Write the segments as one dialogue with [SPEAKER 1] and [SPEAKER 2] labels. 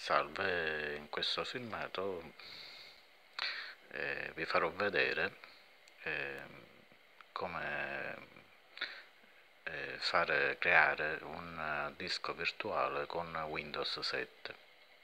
[SPEAKER 1] Salve, in questo filmato vi farò vedere eh, come creare un disco virtuale con Windows 7.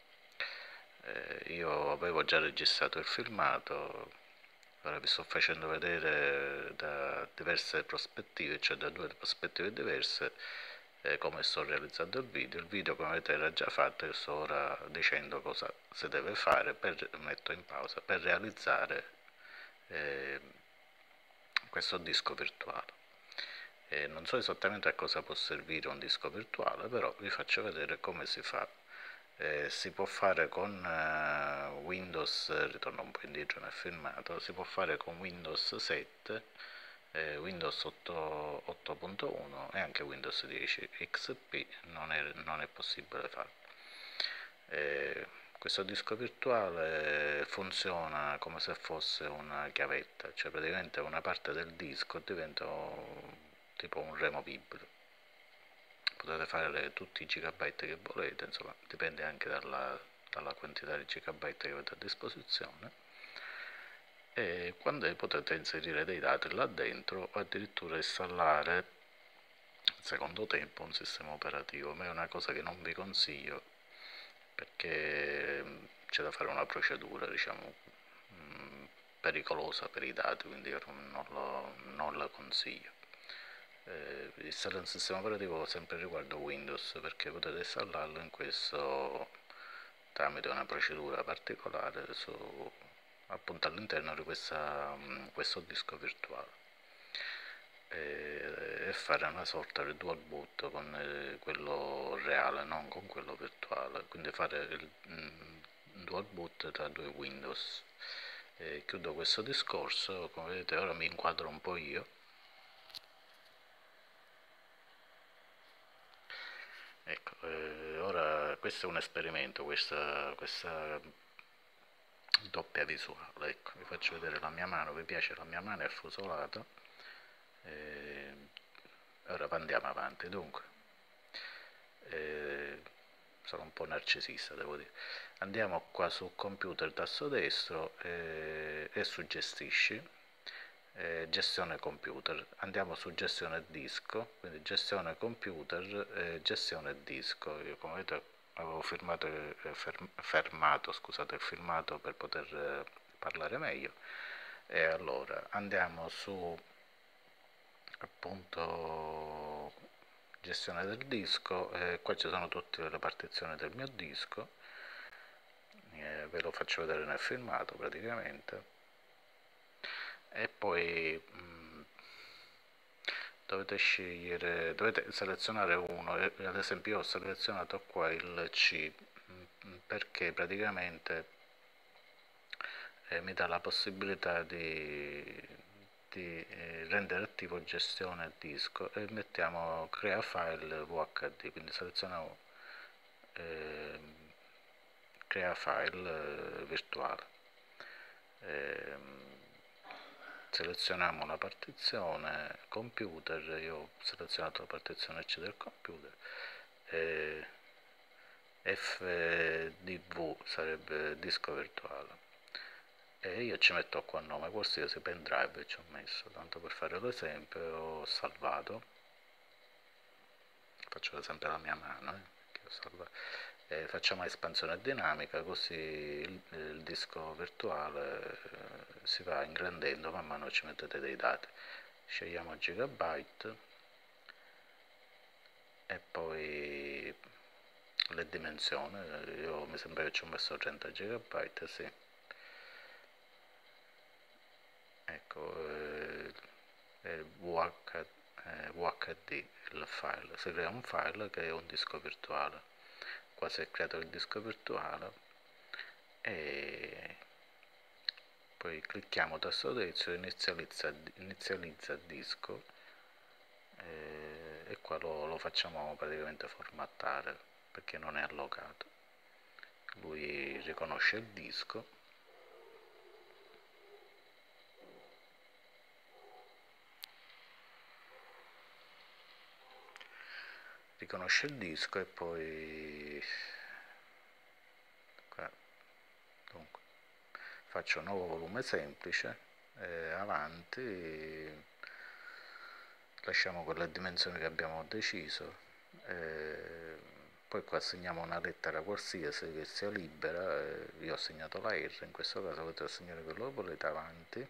[SPEAKER 1] Io avevo già registrato il filmato, ora vi sto facendo vedere da diverse prospettive, cioè da due prospettive diverse, come sto realizzando il video. Il video, come vedete, era già fatto e sto ora dicendo cosa si deve fare, metto in pausa, per realizzare eh, questo disco virtuale. Non so esattamente a cosa può servire un disco virtuale, però vi faccio vedere come si fa. Si può fare con Windows, ritorno un po' indietro nel filmato, si può fare con Windows 7, Windows 8.1 e anche Windows 10 XP non è possibile farlo. Questo disco virtuale funziona come se fosse una chiavetta, cioè praticamente una parte del disco diventa tipo un removibile. Potete fare tutti i gigabyte che volete, insomma dipende anche dalla quantità di gigabyte che avete a disposizione, e quando potete inserire dei dati là dentro o addirittura installare in secondo tempo un sistema operativo, ma è una cosa che non vi consiglio perché c'è da fare una procedura, diciamo, pericolosa per i dati, quindi io non la consiglio. Installare un sistema operativo sempre riguardo Windows, perché potete installarlo in questo tramite una procedura particolare appunto all'interno di questo disco virtuale, e fare una sorta di dual boot con quello reale, non con quello virtuale, quindi fare il dual boot tra due Windows. Chiudo questo discorso, come vedete ora mi inquadro un po' io. Ecco, ora questo è un esperimento, questa doppia visuale. Ecco, vi faccio vedere la mia mano, vi piace la mia mano, è affusolata. Ora andiamo avanti, dunque. Sono un po' narcisista, devo dire. Andiamo qua su computer, tasto destro, e su gestisci, gestione computer. Andiamo su gestione disco, quindi gestione computer, gestione disco. Io, come vedete, avevo fermato, scusate, il filmato per poter parlare meglio. E allora andiamo su appunto gestione del disco, qua ci sono tutte le partizioni del mio disco, ve lo faccio vedere nel filmato praticamente, e poi dovete selezionare uno, ad esempio io ho selezionato qua il C, perché praticamente mi dà la possibilità di rendere attivo gestione disco, e mettiamo crea file VHD, quindi selezioniamo eh, crea file virtuale, eh, selezioniamo la partizione computer, io ho selezionato la partizione C del computer, FDV sarebbe disco virtuale, e io ci metto qua nome qualsiasi, pendrive ci ho messo, tanto per fare l'esempio. Ho salvato, faccio l'esempio della mia mano, che ho salvato. Facciamo espansione dinamica, così il disco virtuale si va ingrandendo man mano ci mettete dei dati. Scegliamo gigabyte e poi le dimensioni, io mi sembra che ci ho messo 30 gigabyte, sì. Ecco, VHD il file, si crea un file che è un disco virtuale. Qua si è creato il disco virtuale e poi clicchiamo tasto destro, inizializza disco, e qua lo facciamo praticamente formattare perché non è allocato. Lui riconosce il disco, e poi faccio un nuovo volume semplice, avanti lasciamo quelle dimensioni che abbiamo deciso, poi qua assegniamo una lettera qualsiasi che sia libera, io ho assegnato la R, in questo caso potete assegnare quello che volete, avanti,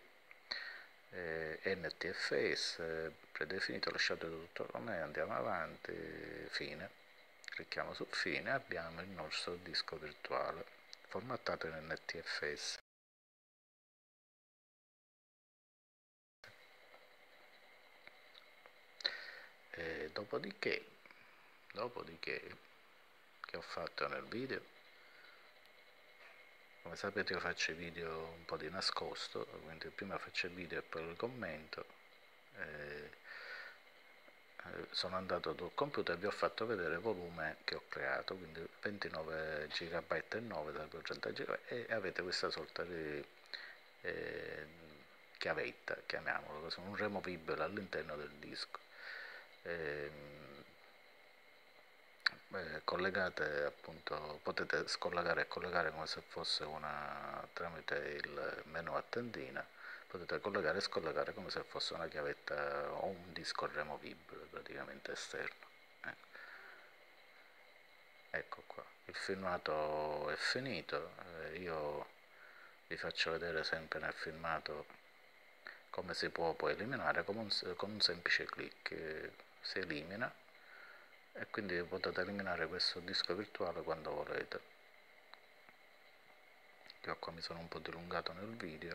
[SPEAKER 1] NTFS predefinito, lasciate tutto come, andiamo avanti, fine, clicchiamo su fine, abbiamo il nostro disco virtuale formattato in NTFS. Dopodiché che ho fatto nel video, come sapete io faccio i video un po' di nascosto, quindi prima faccio il video e poi lo commento. Sono andato sul computer e vi ho fatto vedere il volume che ho creato, quindi 29 GB e 9 da 230 GB, e avete questa sorta di chiavetta, chiamiamolo, un removibile all'interno del disco. Collegate, appunto, potete scollegare e collegare come se fosse una, tramite il menu a tendina, potete collegare e scollegare come se fosse una chiavetta o un disco removibile praticamente esterno. Ecco qua, il filmato è finito, io vi faccio vedere sempre nel filmato come si può poi eliminare con un semplice clic, si elimina e quindi potete eliminare questo disco virtuale quando volete. Io qua mi sono un po' dilungato nel video,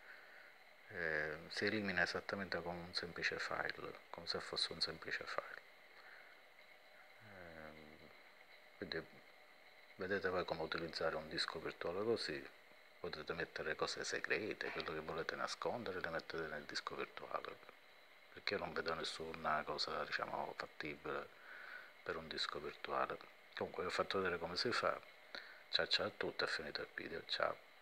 [SPEAKER 1] si elimina esattamente come un semplice file, come se fosse un semplice file. Quindi vedete voi come utilizzare un disco virtuale così, potete mettere cose segrete, quello che volete nascondere le mettete nel disco virtuale, perché io non vedo nessuna cosa, diciamo, fattibile per un disco virtuale. Comunque vi ho fatto vedere come si fa. Ciao ciao a tutti, è finito il video, ciao.